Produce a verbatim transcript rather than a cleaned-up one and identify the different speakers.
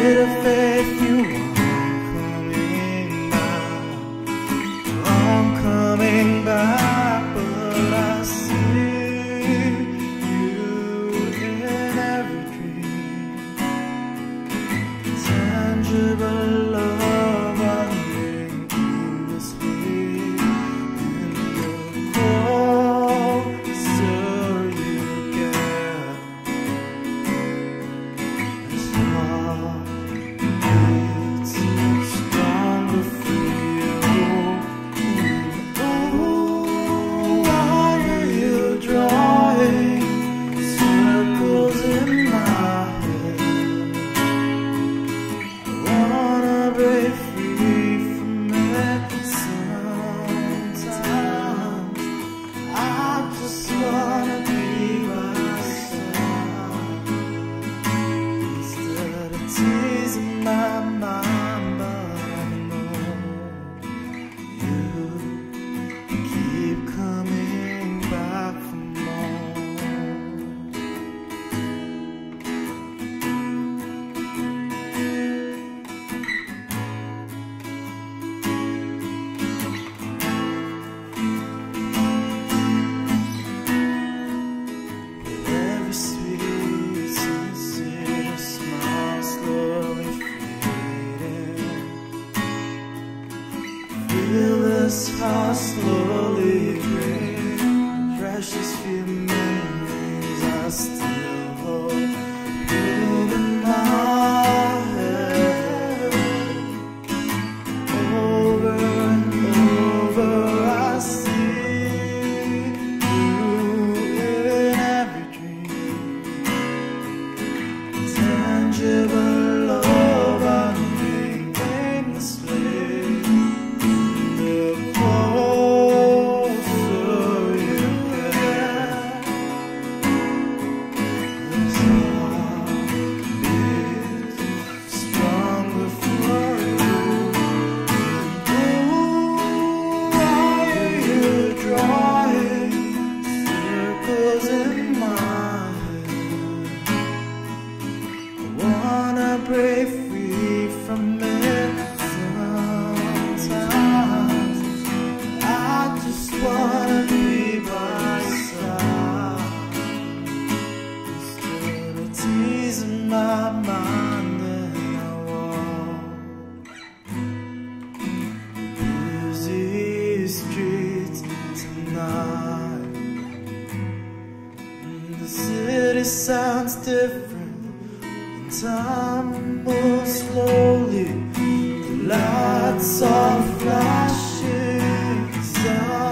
Speaker 1: bit of faith you are coming back. I'm coming back, but I see you in every dream. Tangible love unending endlessly. And the closer you get, as heart beats stronger for you. Oh, why are you drawing circles in my head? I wanna break free from it sometimes. I just wanna be myself instead of teasing my mind. But I know you keep coming back for more. Every sweet, sincere smile slowly fading. Feel this heart slowly break. Precious few memories I still hold hidden in my head. Over and over I see you in every dream. Tangible love unending endlessly. The closer you get, this heart beats stronger for you. Oh, why are you drawing circles in my head? I wanna break free from it sometimes. I just wanna be myself instead of teasing my mind. And I walk busy streets tonight. And the city sounds different. Time moves slowly. The lights are flashing.